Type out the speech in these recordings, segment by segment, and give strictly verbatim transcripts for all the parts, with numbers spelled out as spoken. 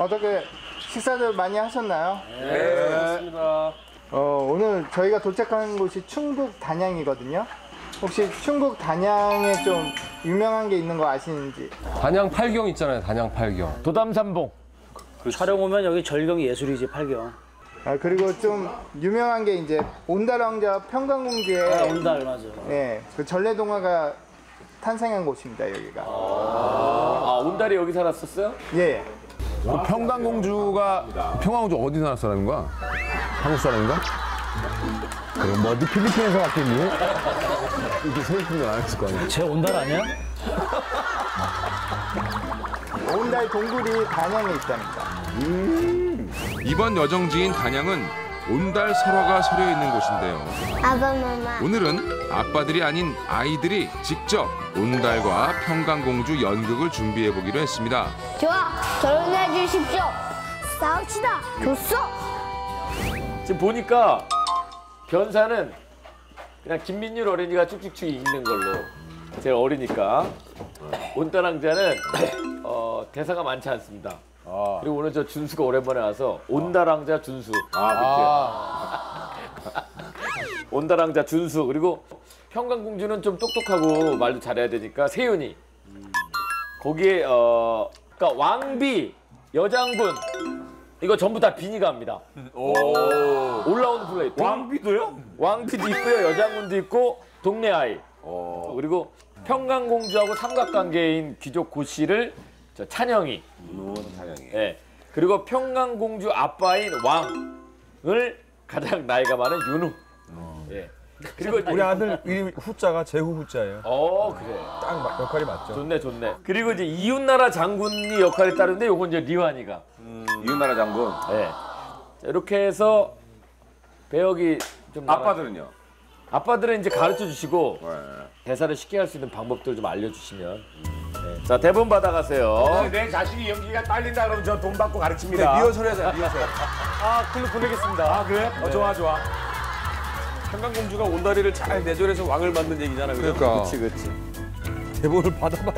어떻게 식사들 많이 하셨나요? 네, 그렇습니다. 어, 오늘 저희가 도착한 곳이 충북 단양이거든요. 혹시 충북 단양에 좀 유명한 게 있는 거 아시는지? 단양 팔경 있잖아요, 단양 팔경. 도담삼봉. 촬영 오면 여기 절경 예술이지, 팔경. 아, 그리고 좀 유명한 게 이제 온달왕자 평강공주의 아, 온달, 맞아. 네, 그 전래동화가 탄생한 곳입니다, 여기가. 아, 온달이 여기 살았었어요? 예. 그 평강공주가 평강공주 어디 나라 사람인가? 한국 사람인가? 그럼 뭐 어디 필리핀에서 왔겠니? 이렇게 세입품도 안 했을 거 아니야? 쟤 온달 아니야? 온달 동굴이 단양에 있답니다. 음. 이번 여정지인 단양은 온달 설화가 서려 있는 곳인데요. 아빠, 마마. 오늘은 아빠들이 아닌 아이들이 직접 온달과 평강공주 연극을 준비해 보기로 했습니다. 좋아, 결혼해 주십시오. 싸웁시다. 좋소. 지금 보니까 변사는 그냥 김민율 어린이가 쭉쭉쭉 읽는 걸로. 제가 어리니까. 온달왕자는 어, 대사가 많지 않습니다. 아. 그리고 오늘 저 준수가 오랜만에 와서 온달왕자 준수. 아, 온달왕자 준수. 그리고 평강공주는 좀 똑똑하고 말도 잘해야 되니까 세윤이. 거기에 어, 그러니까 왕비, 여장군 이거 전부 다 비니가 합니다. 오. 올라오는 플레이. 왕비도요? 왕비도 있고요, 여장군도 있고 동네 아이. 오. 그리고 평강공주하고 삼각관계인 귀족 고씨를 저 찬영이. 찬영이. 예. 그리고 평강공주 아빠인 왕을 가장 나이가 많은 윤웅. 예. 그리고 이제 우리 아들 이름 후자가 제후 후자예요. 어 그래. 딱 마- 역할이 맞죠. 좋네 좋네. 그리고 이제 이웃나라 장군이 역할이 따른데 요건 이제 리완이가. 음, 이웃나라 장군. 예. 자, 이렇게 해서 배역이 좀 나가- 아빠들은요? 아빠들은 이제 가르쳐 주시고 네. 대사를 쉽게 할 수 있는 방법들 좀 알려주시면. 네. 자 대본 받아가세요. 어, 내 자식이 연기가 딸린다 그러면 저 돈 받고 가르칩니다. 리허설 해서 리허설. 아 글로 보내겠습니다. 아 그래? 어, 좋아 좋아. 평강공주가 온다리를 잘 내조해서 왕을 만든 얘기잖아. 그죠? 그러니까. 그렇지 그렇지. 대본을 받아봐.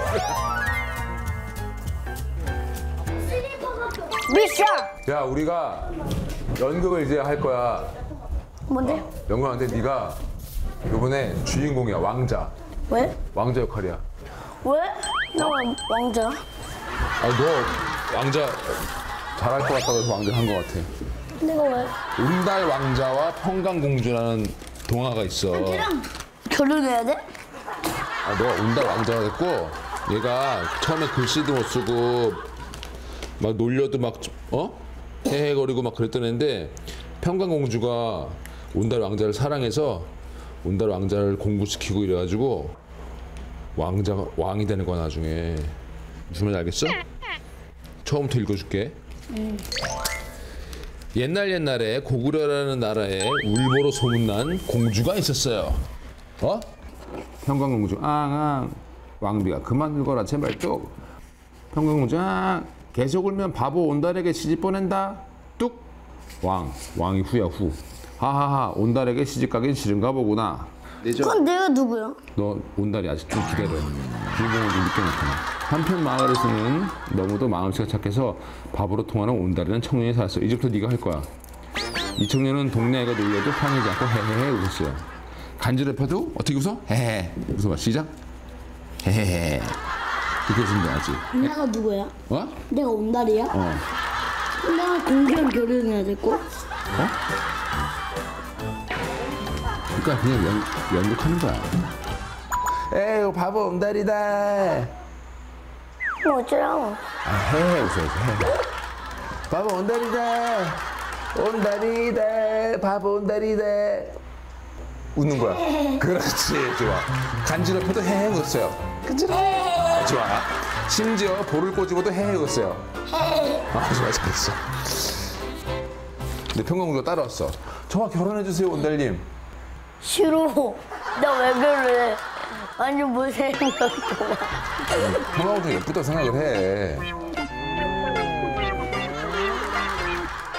미션. 야, 우리가 연극을 이제 할 거야. 뭔데? 연극하는데 네가 이번에 주인공이야, 왕자. 왜? 왕자 역할이야. 왜? 나 왕자. 아, 너 왕자 잘할 것 같다고 해서 왕자 한 것 같아. 내가 왜? 온달 왕자와 평강공주라는 동화가 있어. 결혼해야 돼? 아, 너가 온달 왕자가 됐고, 얘가 처음에 글씨도 못 쓰고 막 놀려도 막 어? 헤헤거리고 막 그랬던 애인데, 평강공주가 온달 왕자를 사랑해서 온달 왕자를 공부시키고 이래가지고 왕자가 왕이 되는 거야 나중에. 무슨 말인지 알겠어? 처음부터 읽어줄게. 응. 옛날 옛날에 고구려라는 나라에 울보로 소문난 공주가 있었어요. 어? 평강공주 앙앙. 왕비가 그만 울거라 제발 뚝. 평강공주 앙. 계속 울면 바보 온달에게 시집 보낸다. 뚝. 왕. 왕이 후야 후. 하하하 온달에게 시집 가긴 싫은가 보구나. 그건 내가 누구야? 너 온달이 아직 좀 기다려. 주인공을 좀 늦게 나타나. 한편 마을에서는 너무도 마음씨가 착해서 바보로 통하는 온달이라는 청년이 살았어. 이제부터 네가 할 거야. 이 청년은 동네 애가 놀려도 화내지 않고 헤헤헤 웃었어요. 간지럽혀도 어떻게 웃어? 헤헤. 웃어봐. 시작. 헤헤헤. 그렇게 웃으면 돼야지. 내가 누구야? 어? 내가 온달이야? 어. 내가 공주랑 결혼해야 될 거? 그러니까 그냥 연, 연극하는 거야. 에이 바보 온달이다. 뭐 어쩌라고? 아, 헤헤 웃어야지. 헤헤. 바보 온달이다. 온달이다. 바보 온달이다. 웃는 거야. 그렇지. 좋아. 간지럽혀도 헤헤 웃었어요. 그치? 좋아. 심지어 볼을 꼬집어도 헤헤 웃었어요. 아, 좋아. 잘했어. 근데 평강공주가 따라왔어. 저와 결혼해주세요, 온달님. 싫어. 나 왜 그래? 완전 못생겼구나. 평강공주 예쁘다고 생각을 해.